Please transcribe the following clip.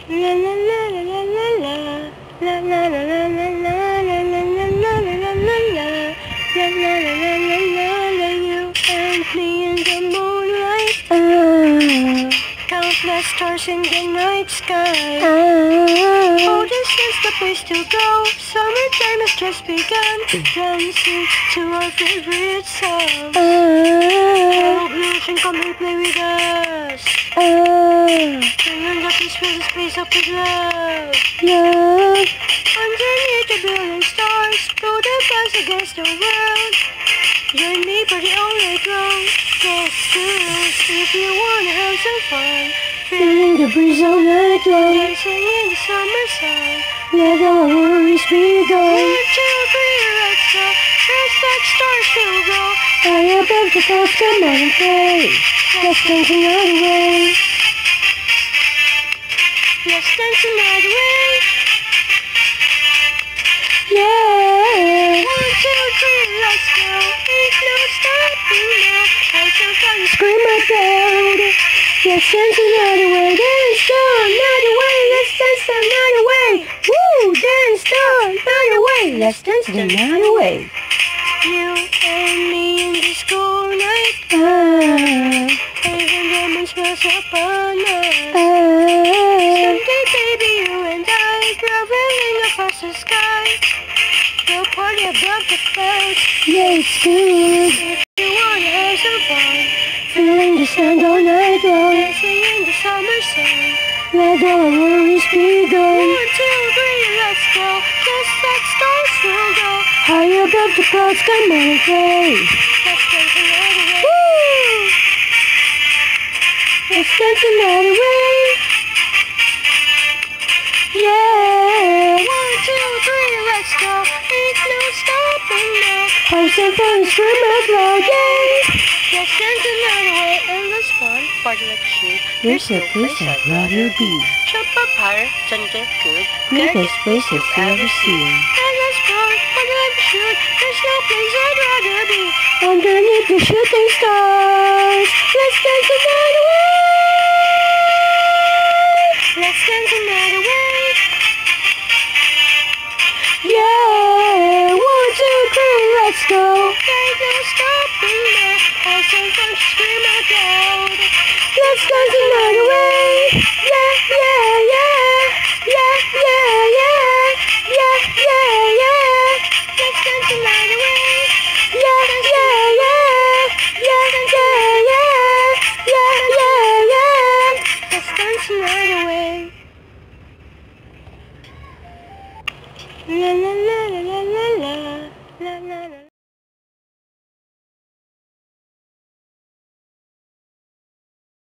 La la la la la la la. La la la la la la la la la la la la la la. La la la la la la la. You and me in the moonlight. Countless stars in the night sky. Oh, this is the place to go. Summertime has just begun. Dancing to our favorite song. Oh, ocean, come and play with us. Remember this was a space of love. Underneath the billion stars, throw the bus against the world. Join me for the all night long. Just cruise if you wanna have some fun. Feeling the breeze all night long. Dancing in the summer sun. Let all worries be gone. 1, 2, 3, let's go. Just like stars to go. High above the clouds, come on and play. Let's dance another way. Let's dance another way. Yeah. 1, 2, 3, let's go. Ain't no stopping now. Have some fun, scream out loud. Let's dance another way. Dance another way. Let's dance another way. Woo! Dance another way. Let's dance another way. You and me in this cool night. Even the moon smells upon us. Someday, baby, you and I traveling across the sky. We'll party above the clouds. Yeah, it's good. If you wanna have some fun, feeling the sun all night long. Dancing in the summer sun. Let all our worries be gone. 1, 2, 3, let's go. Just like stars will go. High above the clouds, come on and play. Let's dance another way. Woo! Let's dance another way. Yeah. 1, 2, 3, let's go. Ain't no stopping now. Have some fun, scream out loud, yeah. Let's dance another way. Endless fun, party like a shoot. There's no place I'd rather be. Jump up higher, don't get good. Greatest place I've ever seen. Endless fun, party like a shoot. There's no place I'd rather be. Underneath the shooting stars, let's dance another way. Let's dance another way. Yeah, 1, 2, 3, let's go. There's no stopping now. Have some fun, scream out loud. Let's dance another way. Yeah, yeah, yeah. Yeah, yeah, yeah. Yeah, yeah, yeah. Let's dance another way. Yeah, yeah, yeah. Yeah, yeah, yeah. Yeah, yeah, yeah. Let's dance another way. La la la la la la la la la la.